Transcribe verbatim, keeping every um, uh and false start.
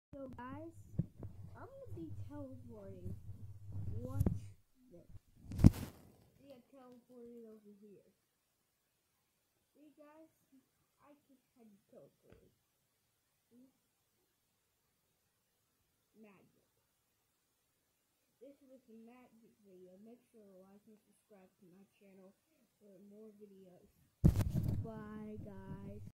So guys, I'm gonna be teleporting. Watch this. See, I teleported over here. See guys, I just had teleported. See? Magic. This was a magic video. Make sure to like and subscribe to my channel for more videos. Bye guys.